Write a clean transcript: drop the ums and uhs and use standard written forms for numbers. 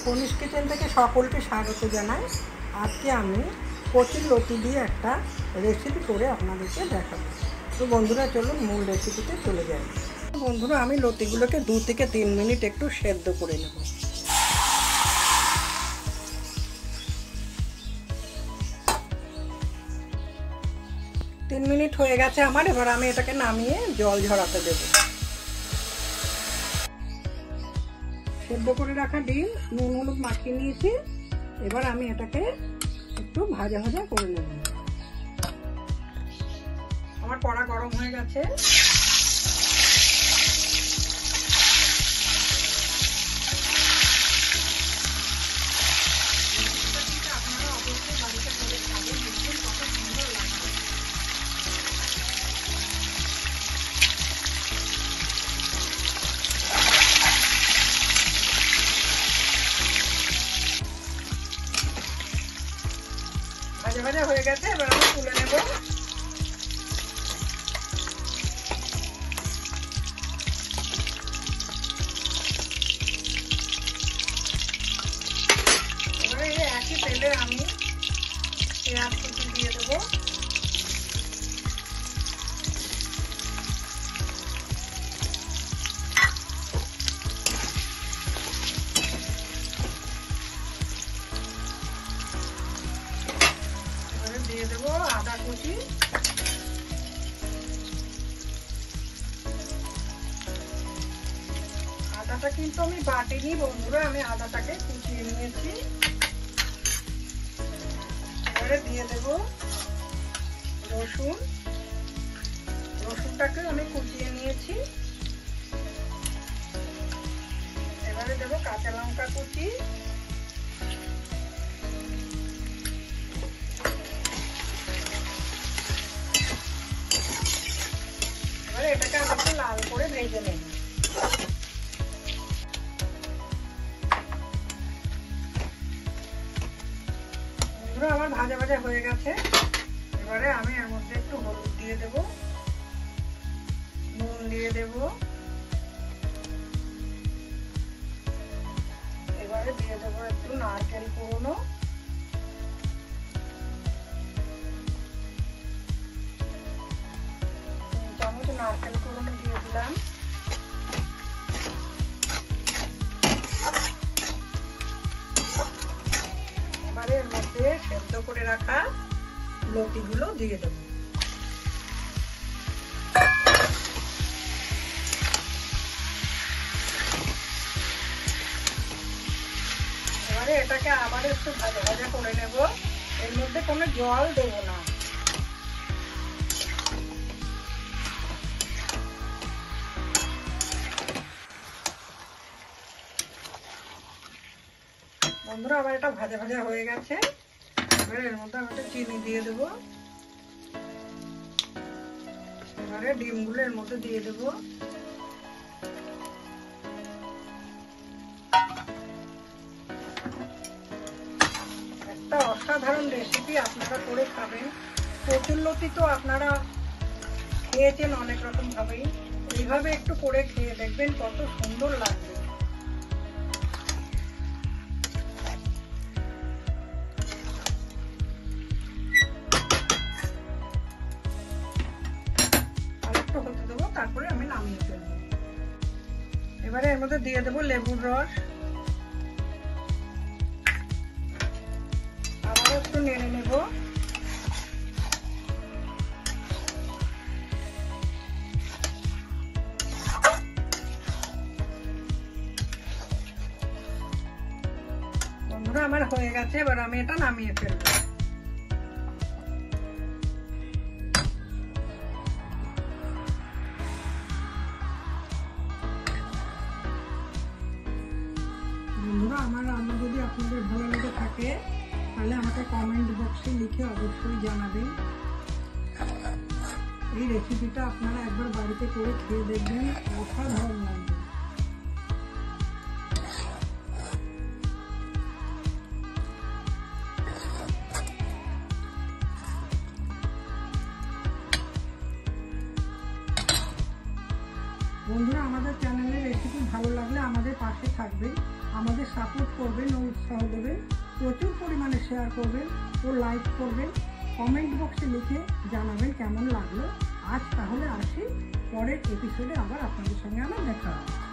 কনিষ্ঠ কিচেন থেকে সকলকে স্বাগত জানাই। আজকে আমি কচুর লতি দিয়ে একটা রেসিপি করে আপনাদেরকে দেখাবো। তো বন্ধুরা চলুন মূল রেসিপিতে চলে যাই। বন্ধুরা আমি লতিগুলোকে 2 থেকে 3 মিনিট একটু সেদ্ধ করে নেব। তিন মিনিট হয়ে গেছে আমার। এবার আমি এটাকে নামিয়ে জল ঝরাতে দেব। সেদ্ধ করে রাখা ডিম নুন হলুদ মাখিয়ে নিয়েছি। এবার আমি এটাকে একটু ভাজা ভাজা করে নেব। আমার কড়া গরম হয়ে গেছে। আপনারা অবশ্যই বাড়িতে করে খাবেন, দেখবেন কত সুন্দর লাগবে। ভাজা ভাজা হয়ে গেছে, এবার আমি তুলে নেব। এবারে এই একই তেলে আমি পেঁয়াজ কুচি দিয়ে দেবো। দিয়ে দেবো আদা কুচি, আদাটা কিন্তু আমি বাটিনি বন্ধুরা, আমি আদাটাকে কুচিয়ে নিয়েছি। এবারে দিয়ে দেবো রসুন, রসুনটাকে আমি কুচিয়ে নিয়েছি। এবারে দেবো কাঁচা লঙ্কা কুচি, এটাকে আমি একটু লাল করে ভেজে নেব। বন্ধুরা আমার ভাজা ভাজা হয়ে গেছে। এবারে আমি এর মধ্যে একটু হলুদ দিয়ে দেব, নুন দিয়ে দেব, এবারে দিয়ে দেবো একটু নারকেল কুড়োনো, নারকেল কুড়োনো দিয়ে দিলাম। এবারে এর মধ্যে সেদ্ধ করে রাখা লতিগুলো দিয়ে দেব। এবারে এটাকে আবার একটু ভাজা ভাজা করে নেব। এর মধ্যে কোনো জল দেব না। বন্ধুরা আবার এটা ভাজা ভাজা হয়ে গেছে। এবারে এর মধ্যে আমি একটু চিনি দিয়ে দেবো। এবারে ডিমগুলো এর মধ্যে দিয়ে দেবো। একটা অসাধারণ রেসিপি, আপনারা করে খাবেন। কচুর লতি তো আপনারা খেয়েছেন অনেক রকম ভাবেই, এইভাবে একটু করে খেয়ে দেখবেন কত সুন্দর লাগবে। হতে দেবো, তারপরে আমি নামিয়ে ফেলবো। এবারে এর মধ্যে দিয়ে দেবো লেবুর রস, আবার একটু নেড়ে নেব। বন্ধুরা আমার হয়ে গেছে, এবার আমি এটা নামিয়ে ফেলবো। বন্ধুরা আমার রান্না যদি আপনাদের ভালো লেগে থাকে তাহলে আমাকে কমেন্ট বক্সে লিখে অবশ্যই জানাবেন। এই রেসিপিটা আপনারা একবার বাড়িতে করে খেয়ে দেখবেন, অসাধারণ লাগবে। বন্ধুরা আমাদের চ্যানেলের রেসিপি ভালো লাগলে আমাদের পাশে থাকবেন, আমাদের সাপোর্ট করবেন ও উৎসাহ দেবেন, প্রচুর পরিমাণে শেয়ার করবেন ও লাইক করবেন, কমেন্ট বক্সে লিখে জানাবেন কেমন লাগলো। আজ তাহলে আসি, পরের এপিসোডে আবার আপনাদের সঙ্গে আমার দেখা হবে।